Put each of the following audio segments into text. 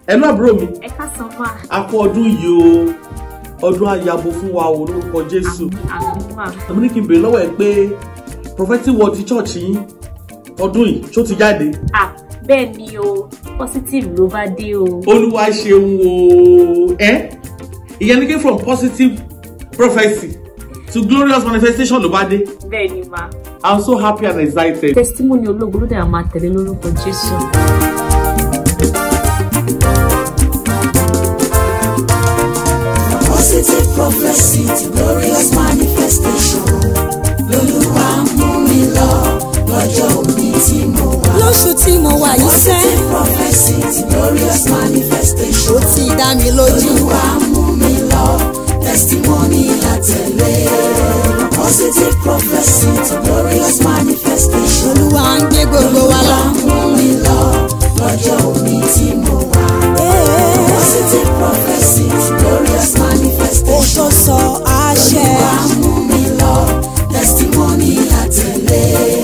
Hello àbúrò mi. Ẹ káàsán ma. A kú ọdún yìí o. Ọdún ayabo fún wa o lórúkọ Jésù. Àmín ma. Àmì ní kí n bèrè lọ́wọ́ ẹ pé prophetic word ti church yín ọdún yìí ṣó ti jáde. Bẹ́ẹ̀ ni o, positive ló bá dé o. Olúwa ṣeun o. Ìyẹn ni kí from positive prophecy to glorious manifestation ló bá dé. Bẹ́ẹ̀ ni ma. I'm so happy and excited. Testimony ológun ló dẹ̀ máa tẹ̀lé lórúkọ Jésù. Positive prophecy to glorious manifestation. Lolúwa mú mi lọ lọ́jọ́ òní tí mo wà. Lóṣù tí mo wà yìí sẹ́. Positive prophecy to glorious manifestation. Ó ti dá mi lójú. Lolúwa mú mi lọ testimony àtẹ̀lé. Positive prophecy to glorious manifestation. Olúwa ń gbé gbogbo wa lọ. Olúwa mú mi lọ lọ́jọ́ òní tí mo wà. Positive prophecy to glorious manifestation. Ó tó sọ àṣẹ. Olúwa mú mi lọ testimony àtẹ̀lé.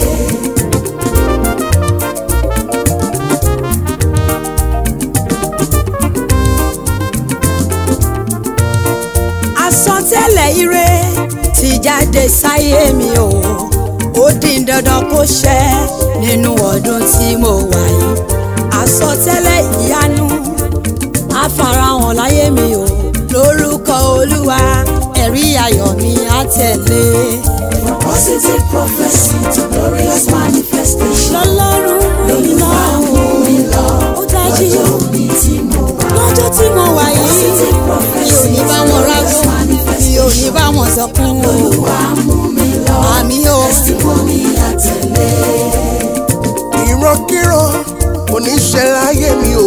Àsọtẹ́lẹ̀ ire ti jáde sáyé mi o. Ó di dandan kó ṣẹ nínú ọdún tí mo wà yìí. Àsọtẹ́lẹ̀ ìyanu á farahàn láyé mi o. Lórúkọ Olúwa ẹ̀rí ayọ̀ mi á tẹ̀lé. Positive prophecy to glorious manifestation. Lọ́lọ́run Olúwa mú mi lọ ó dájú lọ́jọ́ òní tí mo wà. lọ́jọ́ tí mo wà yìí. Positive Mi ò prophecy ní bá to wọn glorious rágùn, mi ò manifestation. ní bá wọn sọkún. Olúwa mú mi lọ Àmì o. testimony àtẹ̀lé. Ìrankíran kò ní ṣẹ láyé mi o.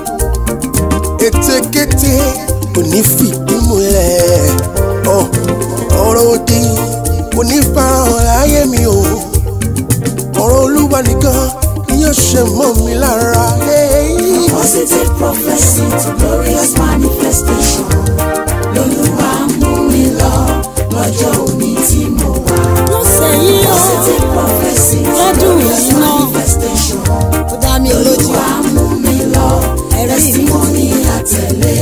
Ètekété kò ní fìdí múlẹ̀. Ọ̀rọ̀ òdì kò ní farahàn láyé mi o. Ọ̀rọ̀ Olúwa nìkan ni yóò ṣe mọ́ mi lára. Positive prophecy to glorious manifestation. Lolúwa mú mi lọ lọ́jọ́ òní tí mo wà. Lọ́sẹ̀ yìí o, Positive prophecy to lọ́dún glorious yìí náà. manifestation. Ó dá mi lójú. Olúwa mú mi lọ Ẹ̀rí mi. testimony àtẹ̀lé.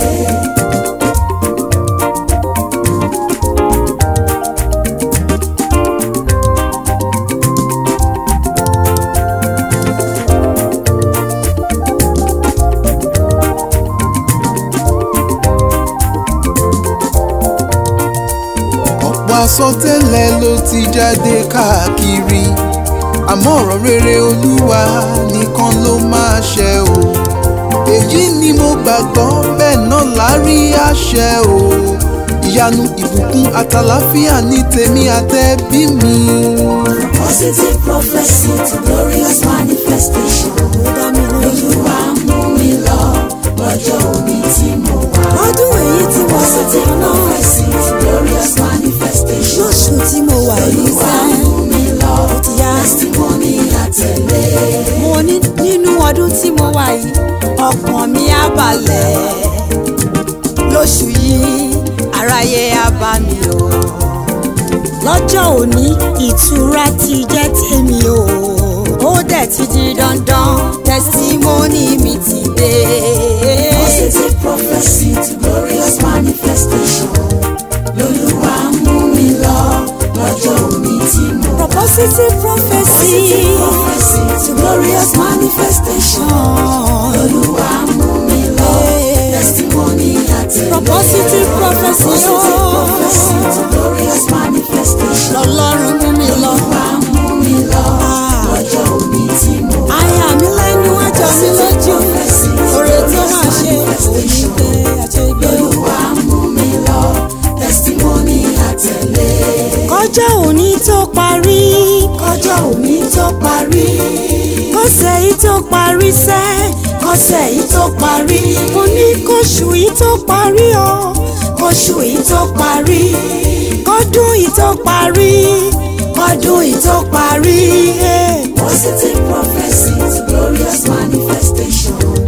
Ọ̀pọ̀ àsọtẹ́lẹ̀ ló ti jáde káàkiri, àmọ́ ọ̀rọ̀ rere Olúwa nìkan ló máa ṣẹ o. Èyí ni mo gbàgbọ́, bẹ́ẹ̀ náà lárí àṣẹ o. Ìyanu, ìbùkún àtàlàfíà ní tèmi àtẹbí mi. Positive prophecy to glorious manifestation. Ó dá mi lójú. Olúwa mú mi lọ lọ́jọ́ òní tí mo wà. Lọ́dún èyí tí mo sọ Positive náà. prophecy to glorious manifestation. Lóṣù tí mo wà yìí Olúwa sẹ́. mú mi lọ Ó ti yá. testimony àtẹ̀lé. Mo ní nínú ọdún tí mo wà yìí, ọkàn mi á balẹ̀. Lóṣù yìí, aráyé á bá mi o. Lọ́jọ́ òní, ìtura ti jẹ́ tèmi o. Ó dẹ̀ ti di dandan, testimony mi ti dé. Positive prophecy to glorious manifestation. Lolúwa mú mi lọ lọ́jọ́ òní tí mo wà. Positive prophecy Positive prophecy to glorious manifestation. Olúwa mú mi lọ testimony àtẹ̀lé. Positive prophecy Positive prophecy to glorious manifestation. Lọ́lọ́run mú mi lọ. Olúwa mú mi lọ lọ́jọ́ òní tí mo wà. Àyà mi lẹ́nu ẹjọ́ mi lójú. Oore tó máa ṣe onígbé àṣegbé. Olúwa mú mi lọ testimony àtẹ̀lé. Kọjá òní tó parí. Kọjọ́ òní tó parí. Kọ́sẹ̀ yìí tó parí sẹ́. Kọ́sẹ̀ yìí tó parí. Mo ní kóṣù yìí tó parí o. Kóṣù yìí tó parí. Kọ́dún yìí tó parí. Kọ́dún yìí tó parí. Positive prophecy to glorious manifestation.